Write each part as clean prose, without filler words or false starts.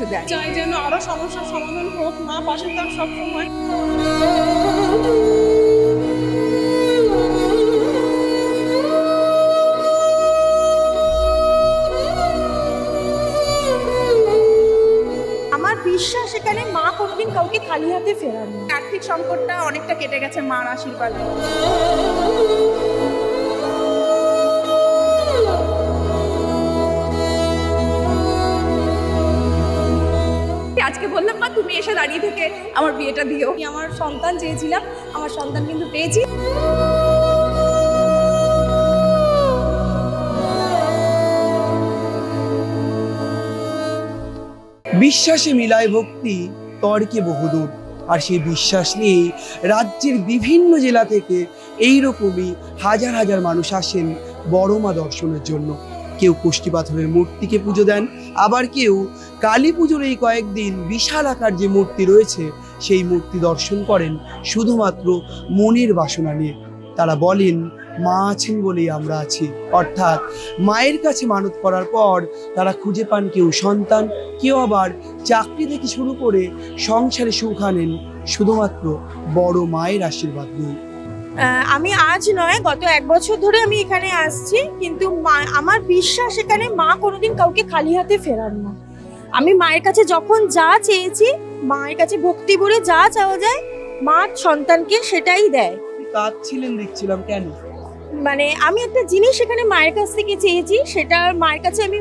কিছু দেয়। চাই যেন আরো সমস্যার সমাধান হোক, মা পাশে থাক সব সময়। আমার বিশ্বাস এখানে মা কোনোদিন কাউকে খালি হাতে ফেরাননি। আর্থিক সংকটটা অনেকটা কেটে গেছে মার আশীর্বাদে। আজকে বললাম মা তুমি এসে দাঁড়িয়ে থেকে আমার বিয়েটা দিও। আমার সন্তান চেয়েছিলাম, আমার সন্তান কিন্তু পেয়েছি। বিশ্বাসে মিলায় ভক্তি, তর্কে বহুদূর। আর সেই বিশ্বাস নিয়েই রাজ্যের বিভিন্ন জেলা থেকে এইরকমই হাজার হাজার মানুষ আসেন বড় মা দর্শনের জন্য। কেউ কোষ্ঠী পাথরের মূর্তিকে পুজো দেন, আবার কেউ কালী পুজোর এই কয়েকদিন বিশাল আকার যে মূর্তি রয়েছে সেই মূর্তি দর্শন করেন শুধুমাত্র মনের বাসনা নিয়ে। তারা বলেন মা আছেন বলেই আমরা আছি, অর্থাৎ মায়ের কাছে মানত করার পর তারা খুঁজে পান কেউ সন্তান, কেউ আবার চাকরি থেকে শুরু করে সংসারে সুখ আনেন শুধুমাত্র বড় মায়ের আশীর্বাদ নিয়ে। আমি আজ নয়, গত 1 বছর ধরে আমি এখানে আসছি, কিন্তু আমার বিশ্বাস এখানে মা কোনোদিন কাউকে খালি হাতে ফেরান না। আমি মায়ের কাছে যখন যা চেয়েছি, মায়ের কাছে ভক্তি ভরে যা চাওয়া যায়, মা সন্তানকে সেটাই দেয়। কাঁদছিলেন দেখছিলাম, কেন? মানে আমি একটা জিনিস এখানে মায়ের কাছ থেকে চেয়েছি, সেটা মায়ের কাছে আমি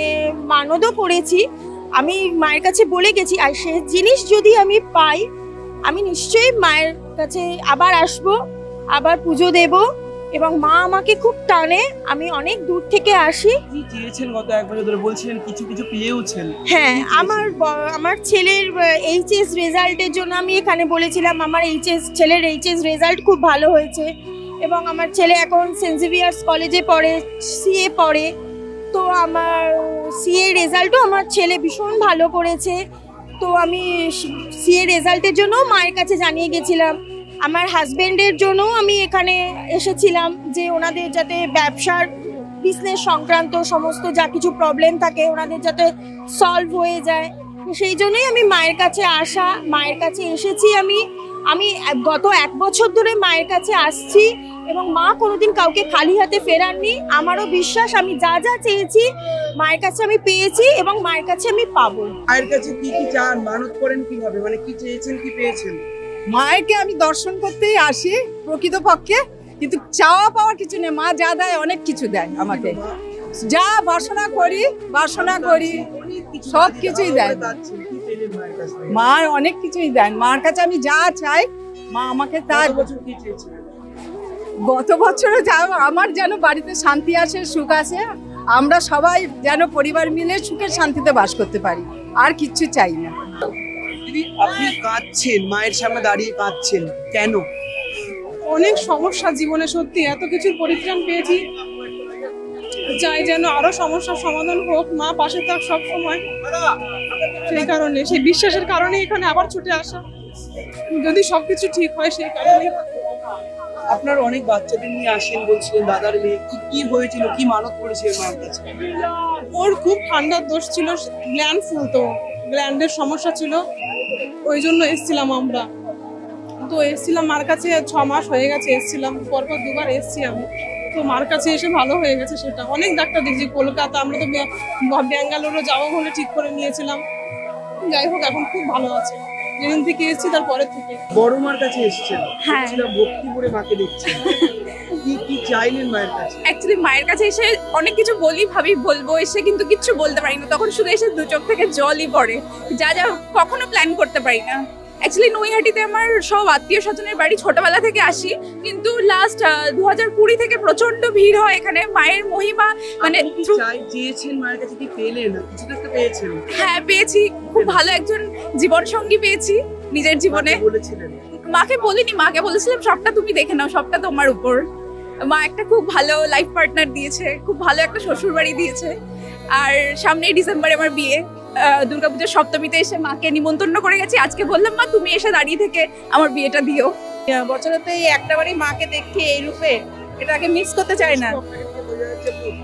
মানতও করেছি। আমি মায়ের কাছে বলে গেছি, আর সে জিনিস যদি আমি পাই, আমি নিশ্চয়ই মায়ের কাছে আবার আসব, আবার পুজো দেব। এবং মা আমাকে খুব টানে, আমি অনেক দূর থেকে আসি। কি চেয়েছেন গত 1 বছর ধরে? বলছিলেন কিছু কিছু পেয়েওছেন। হ্যাঁ, আমার ছেলের এইচএস রেজাল্টের জন্য আমি এখানে বলেছিলাম। আমার ছেলের এইচএস রেজাল্ট খুব ভালো হয়েছে এবং আমার ছেলে এখন সেন্ট জেভিয়ার্স কলেজে পড়ে, সিএ পড়ে। তো আমার সিএ রেজাল্টও আমার ছেলে ভীষণ ভালো করেছে। তো আমি সিএ রেজাল্টের জন্য মায়ের কাছে জানিয়ে গেছিলাম। আমার হাজবেন্ডের জন্য আমি এখানে এসেছিলাম যে ওনাদের যাতে ব্যবসার বিজনেস সংক্রান্ত সমস্ত যা কিছু প্রবলেম থাকে ওনাদের যাতে সলভ হয়ে যায়, সেই জন্যই আমি মায়ের কাছে আসা, মায়ের কাছে এসেছি। আমি গত 1 বছর ধরে মায়ের কাছে আসছি এবং মা কোনোদিন কাউকে খালি হাতে ফেরাননি। আমারও বিশ্বাস আমি যা যা চেয়েছি মায়ের কাছে আমি পেয়েছি এবং মায়ের কাছে আমি পাবো। মায়ের কাছে কি কি চান, মানত করেন কিভাবে, মানে কি চেয়েছেন, কি পেয়েছেন? মায়েরকে আমি দর্শন করতেই আসি প্রকৃতপক্ষে, কিন্তু চাওয়া পাওয়ার কিছু নেই। মা যা দেয় অনেক কিছু দেয় আমাকে, যা বাসনা করি সব কিছুই দেয়। মা অনেক কিছুই দেয়, মার কাছে আমি যা চাই মা আমাকে তার। গত বছরও আমার যেন বাড়িতে শান্তি আসে, সুখ আসে, আমরা সবাই যেন পরিবার মিলে সুখের শান্তিতে বাস করতে পারি, আর কিচ্ছু চাই না। আপনি কাঁদছেন, মায়ের সামনে দাঁড়িয়ে কাঁদছেন কেন? অনেক সমস্যা জীবনে, সত্যি এত কিছুর পরিত্রাণ পেয়েছি। চাই যেন আরো সমস্যার সমাধান হোক, মা পাশে থাক সব সময়। সেই কারণে, সেই বিশ্বাসের কারণে এখানে আবার ছুটে আসা, যদি সবকিছু ঠিক হয় সেই কারণে। আপনার অনেক বাচ্চাদের নিয়ে আসেন বলছিলেন, দাদার মেয়ে, কি হয়েছিল, কি মানত করেছিলেন মায়ের কাছে? ওর খুব ঠান্ডার দোষ ছিল, গ্ল্যান্ড ফুলতো, গ্ল্যান্ডের সমস্যা ছিল, ওই জন্য এসেছিলাম আমরা। তো এসেছিলাম মার কাছে, 6 মাস হয়ে গেছে এসেছিলাম, পরপর 2 বার এসেছি আমি। তো মার কাছে এসে ভালো হয়ে গেছে সেটা। অনেক ডাক্তার দেখছি, কলকাতা, আমরা তো ব্যাঙ্গালোরও যাবো বলে ঠিক করে নিয়েছিলাম। যাই হোক, এখন খুব ভালো আছে। যেদিন থেকে এসেছি তারপরের থেকে। বড় মার কাছে এসেছেন, হ্যাঁ, ভক্তি করে মাকে দেখছেন, কি চাইলেন মায়ের কাছে? অ্যাকচুয়ালি মায়ের কাছে এসে অনেক কিছু ভাবি বলবো, এসে কিন্তু কিচ্ছু বলতে পারি না। তখন শুধু এসে 2 চোখ থেকে জলই পড়ে, যা কখনো প্ল্যান করতে পারি না। অ্যাকচুয়ালি নৈহাটিতে আমার সব আত্মীয় স্বজনের বাড়ি, ছোটবেলা থেকে আসি, কিন্তু লাস্ট 2020 থেকে প্রচন্ড ভিড় হয় এখানে। মায়ের মহিমা মানে চেয়েছেন মায়ের কাছে, কি পেলেন? কিছু তো পেয়েছেন? হ্যাঁ পেয়েছি, খুব ভালো একজন জীবন সঙ্গী পেয়েছি নিজের জীবনে। মাকে বলিনি, মাকে বলেছিলাম সবটা তুমি দেখে নাও, সবটা তোমার উপর। মা একটা খুব ভালো লাইফ পার্টনার দিয়েছে, খুব ভালো একটা শ্বশুর বাড়ি দিয়েছে। আর সামনেই ডিসেম্বরে আমার বিয়ে, দুর্গাপুজোর সপ্তমীতে এসে মাকে নিমন্ত্রণ করে গেছি। আজকে বললাম মা তুমি এসে দাঁড়িয়ে থেকে আমার বিয়েটা দিও। বছরে তো এই একটা বারই মাকে দেখি এই রূপে, এটাকে মিস করতে চাই না।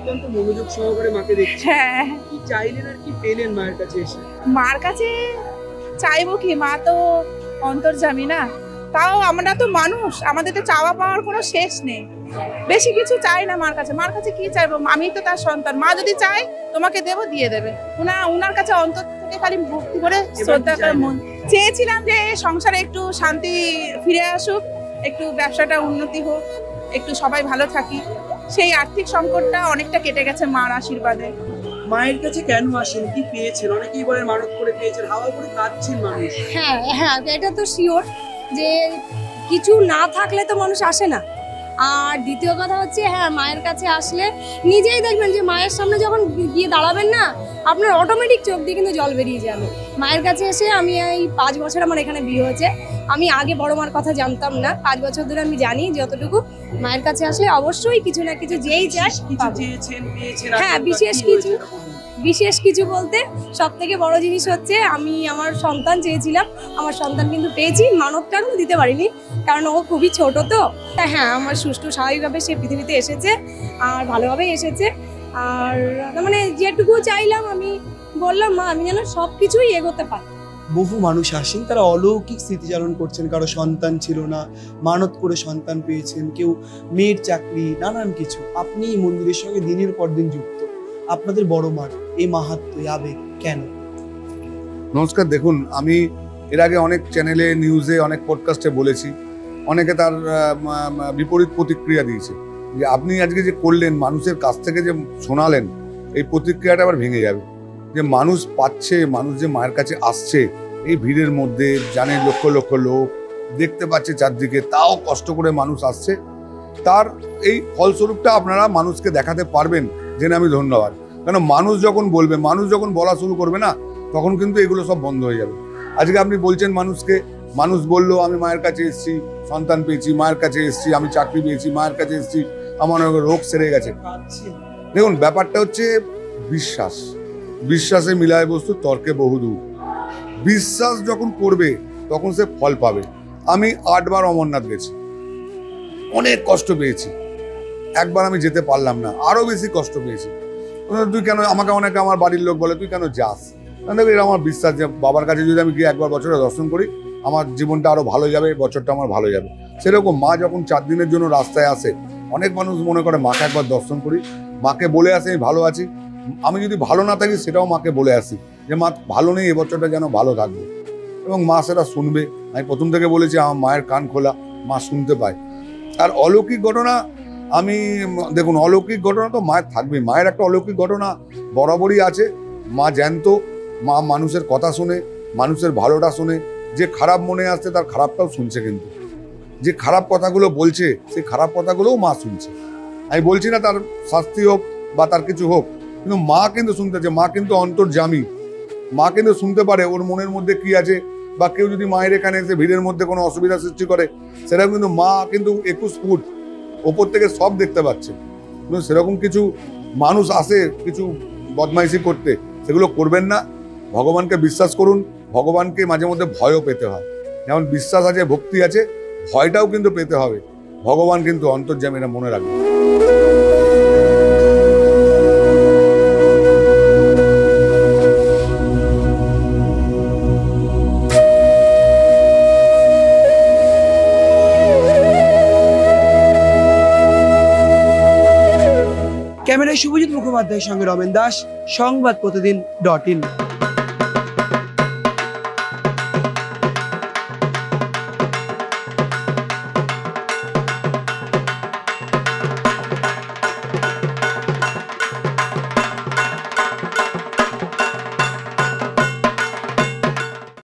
অত্যন্ত মনোযোগ সহকারে মাকে দেখছেন। হ্যাঁ, কি চাইলেন আর কি পেলেন মায়ের কাছে এসে? মার কাছে চাইবো কি, মা তো অন্তর্যামী না, তাও আমরা তো মানুষ, আমাদের তো চাওয়া পাওয়ার কোনো শেষ নেই। বেশি কিছু চাই না মার কাছে। মার কাছে কি চাইবো, আমি তো তার সন্তান। মা যদি চাই তোমাকে দেবো, দিয়ে দেবে। উনার কাছে অন্তর থেকে খালি ভক্তি করে শ্রদ্ধা করে মন চেয়েছিলাম যে সংসারে একটু শান্তি ফিরে আসুক, একটু ব্যবসাটা উন্নতি হোক, একটু সবাই ভালো থাকি। সেই আর্থিক সংকটটা অনেকটা কেটে গেছে মার আশীর্বাদে। মায়ের কাছে কেন আসেন, কি পেয়েছেন? অনেকেই বলেন মানত করে পেয়েছেন, হাওয়া করে কাঁদছেন মানুষ। হ্যাঁ হ্যাঁ, এটা তো শিওর যে কিছু না থাকলে তো মানুষ আসে না। আর দ্বিতীয় কথা হচ্ছে, হ্যাঁ, মায়ের কাছে আসলে নিজেই দেখবেন যে মায়ের সামনে যখন গিয়ে দাঁড়াবেন না, আপনার অটোমেটিক চোখ দিয়ে কিন্তু জল বেরিয়ে যাবে। মায়ের কাছে এসে আমি এই 5 বছর আমার এখানে বিয়ে হয়েছে, আমি আগে বড় মার কথা জানতাম না। 5 বছর ধরে আমি জানি যতটুকু, মায়ের কাছে আসলে অবশ্যই কিছু না কিছু যেই চায় পাবে। হ্যাঁ, বিশেষ কিছু বলতে সব থেকে বড় জিনিস হচ্ছে, আমি আমার সন্তান চেয়েছিলাম, আমার সন্তান কিন্তু পেয়েছি। মানবটা দিতে পারিনি কারণ ও খুবই ছোট তো। হ্যাঁ, আমার সুষ্ঠু স্বাভাবিকভাবে সে পৃথিবীতে এসেছে আর ভালোভাবেই এসেছে। আর মানে যেটুকু চাইলাম, আমি বললাম মা আমি যেন সব কিছুই এগোতে পারি। বহু মানুষ আসেন, তারা অলৌকিক স্মৃতিচারণ করছেন। কারো সন্তান ছিল না, মানত করে সন্তান পেয়েছেন, কেউ মেয়ের চাকরি, নানান কিছু। আপনি এই মন্দিরের সঙ্গে দিনের পর দিন যুক্ত, আপনাদের বড় মার এই মাহাত্ম্য, আবেগ কেন? নমস্কার। দেখুন, আমি এর আগে অনেক চ্যানেলে, নিউজে, অনেক পডকাস্টে বলেছি, অনেকে তার বিপরীত প্রতিক্রিয়া দিয়েছে যে আপনি আজকে যে করলেন, মানুষের কাছ থেকে যে শোনালেন, এই প্রতিক্রিয়াটা আবার ভেঙে যাবে। যে মানুষ পাচ্ছে, মানুষ যে মায়ের কাছে আসছে এই ভিড়ের মধ্যে, জানে লক্ষ লক্ষ লোক দেখতে পাচ্ছে চারদিকে, তাও কষ্ট করে মানুষ আসছে, তার এই ফলস্বরূপটা আপনারা মানুষকে দেখাতে পারবেন, জেনে আমি ধন্যবাদ। কেন, মানুষ যখন বলবে, মানুষ যখন বলা শুরু করবে না, তখন কিন্তু এগুলো সব বন্ধ হয়ে যাবে। আজকে আপনি বলছেন মানুষকে, মানুষ বললো আমি মায়ের কাছে এসেছি, সন্তান পেয়েছি, মায়ের কাছে এসেছি, আমি চাকরি পেয়েছি, মায়ের কাছে এসেছি, আমার রোগ সেরে গেছে। দেখুন, ব্যাপারটা হচ্ছে বিশ্বাস। বিশ্বাসে মিলায় বস্তু তর্কে বহুদূর। বিশ্বাস যখন করবে তখন সে ফল পাবে। আমি 8 বার অমরনাথ গেছি, অনেক কষ্ট পেয়েছি। একবার আমি যেতে পারলাম না, আরো বেশি কষ্ট পেয়েছি। তুই কেন, আমাকে অনেকে আমার বাড়ির লোক বলে তুই কেন যাস? এটা আমার বিশ্বাস যে বাবার কাছে যদি আমি গিয়ে একবার বছরে দর্শন করি, আমার জীবনটা আরো ভালো যাবে, বছরটা আমার ভালো যাবে। সেরকম মা যখন 4 দিনের জন্য রাস্তায় আসে, অনেক মানুষ মনে করে মাকে একবার দর্শন করি, মাকে বলে আসে আমি ভালো আছি। আমি যদি ভালো না থাকি সেটাও মাকে বলে আসি যে মা ভালো নেই, এবছরটা যেন ভালো থাকবে, এবং মা সেটা শুনবে। আমি প্রথম থেকে বলেছি আমার মায়ের কান খোলা, মা শুনতে পায়। আর অলৌকিক ঘটনা, আমি দেখুন, অলৌকিক ঘটনা তো মায়ের থাকবে। মায়ের একটা অলৌকিক ঘটনা বরাবরই আছে। মা জ্যান্ত, মা মানুষের কথা শুনে, মানুষের ভালোটা শুনে। যে খারাপ মনে আসছে তার খারাপটাও শুনছে, কিন্তু যে খারাপ কথাগুলো বলছে সেই খারাপ কথাগুলোও মা শুনছে। আমি বলছি না তার শাস্তি হোক বা তার কিছু হোক, কিন্তু মা কিন্তু শুনতেছে। মা কিন্তু অন্তর্যামী, মা কিন্তু শুনতে পারে ওর মনের মধ্যে কি আছে। বা কেউ যদি মায়ের এখানে এসে ভিড়ের মধ্যে কোনো অসুবিধা সৃষ্টি করে, সেটা কিন্তু মা কিন্তু 21 ফুট ওপর থেকে সব দেখতে পাচ্ছে। কিন্তু সেরকম কিছু মানুষ আসে কিছু বদমাইশি করতে, সেগুলো করবেন না। ভগবানকে বিশ্বাস করুন। ভগবানকে মাঝে মধ্যে ভয়ও পেতে হয়। যেমন বিশ্বাস আছে, ভক্তি আছে, ভয়টাও কিন্তু পেতে হবে। ভগবান কিন্তু অন্তর্যামী, এটা মনে রাখবেন। ক্যামেরায় শুভজিৎ মুখোপাধ্যায়ের সঙ্গে রমেন দাস, সংবাদ প্রতিদিন.in।